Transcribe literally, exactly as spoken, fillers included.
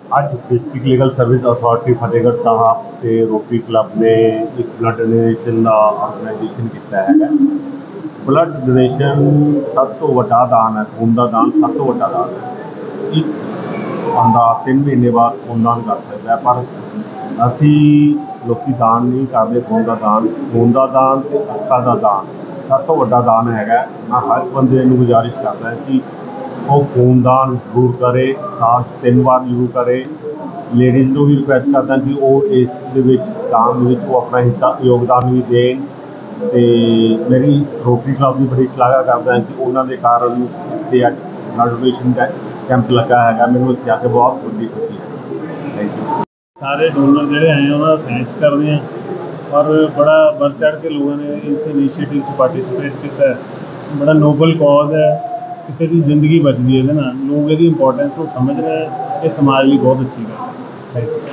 ਅੱਜ district legal service authority Fatehgarh Sahib ਤੇ Rotary club ਨੇ ਇੱਕ ਬਲੱਡ ਡੋਨੇਸ਼ਨ ਦਾ ਆਰਗੇਨਾਈਜੇਸ਼ਨ ਕੀਤਾ ਹੈਗਾ। ਬਲੱਡ ਡੋਨੇਸ਼ਨ ਸਭ ਤੋਂ ਵੱਡਾ ਦਾਨ ਹੈ। ਖੂਨ ਦਾ ਦਾਨ ਸਭ ਤੋਂ ਵੱਡਾ ਦਾਨ ਹੈ। ਇੱਕ ਬੰਦਾ ਤਿੰਨ ਮਹੀਨੇ ਬਾਅਦ ਖੂਨ ਦਾਨ ਕਰ ਸਕਦਾ ਹੈ, ਪਰ ਅਸੀਂ ਲੋਕੀ ਦਾਨ ਨਹੀਂ ਕਰਦੇ ਖੂਨ ਦਾ ਦਾਨ। ਖੂਨ ਦਾ ਦਾਨ ਅਤੇ ਅੱਖਾਂ ਦਾ ਦਾਨ ਸਭ ਤੋਂ ਵੱਡਾ ਦਾਨ ਹੈਗਾ। ਮੈਂ ਹਰ ਬੰਦੇ ਨੂੰ ਗੁਜ਼ਾਰਿਸ਼ ਕਰਦਾ ਕਿ ਉਹ ਖੂਨਦਾਨ ਜ਼ਰੂਰ ਕਰੇ, ਸਾਲ 'ਚ ਤਿੰਨ ਵਾਰ ਜ਼ਰੂਰ ਕਰੇ। ਲੇਡੀਜ਼ ਨੂੰ ਵੀ ਰਿਕੁਐਸਟ ਕਰਦਾ ਕਿ ਉਹ ਇਸ ਦੇ ਵਿੱਚ ਦਾਨ ਦੇ ਵਿੱਚ ਉਹ ਆਪਣਾ ਹਿੱਸਾ ਯੋਗਦਾਨ ਵੀ ਦੇਣ। ਅਤੇ ਮੇਰੀ ਰੋਟਰੀ ਕਲੱਬ ਦੀ ਬੜੀ ਸ਼ਲਾਘਾ ਕਰਦਾ ਕਿ ਉਹਨਾਂ ਦੇ ਕਾਰਨ ਇੱਥੇ ਅੱਜ ਬਲੱਡ ਡੋਨੇਸ਼ਨ ਕੈਂਪ ਲੱਗਾ ਹੈਗਾ। ਮੈਨੂੰ ਇੱਥੇ ਆ ਕੇ ਬਹੁਤ ਵੱਡੀ ਖੁਸ਼ੀ ਹੈ। Thank you. ਸਾਰੇ ਡੋਨਰ ਜਿਹੜੇ ਆਏ ਉਹਨਾਂ ਦਾ ਥੈਂਕਸ ਕਰਦੇ ਹਾਂ। ਔਰ ਬੜਾ ਵੱਧ ਚੜ੍ਹ ਕੇ ਲੋਕਾਂ ਨੇ ਇਸ ਇਨੀਸ਼ੀਏਟਿਵ 'ਚ ਪਾਰਟੀਸਪੇਟ ਕੀਤਾ। ਬੜਾ ਨੋਬਲ ਕੌਜ਼ ਹੈ। ਕਿਸੇ ਦੀ ਜ਼ਿੰਦਗੀ ਬਚਦੀ ਹੈ ਇਹਦੇ ਨਾਲ। ਲੋਕ ਇਹਦੀ ਇੰਪੋਰਟੈਂਸ ਨੂੰ ਸਮਝ ਰਹੇ। ਇਹ ਸਮਾਜ ਲਈ ਬਹੁਤ ਅੱਛੀ ਗੱਲ ਹੈ। Thank you.